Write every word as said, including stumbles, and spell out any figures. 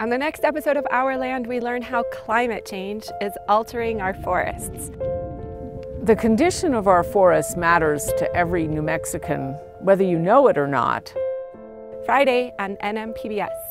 On the next episode of Our Land, we learn how climate change is altering our forests. The condition of our forests matters to every New Mexican, whether you know it or not. Friday on N M P B S.